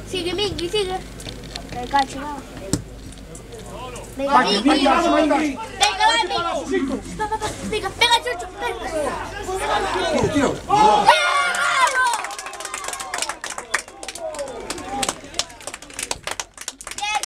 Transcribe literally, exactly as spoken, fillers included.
Sigue, Mingui, sigue. Venga, chica. Venga, Vai, Mingui. vai, vai, vai, vai. Venga, va, Mingui. Venga, venga, Chucho. Tiro, tiro.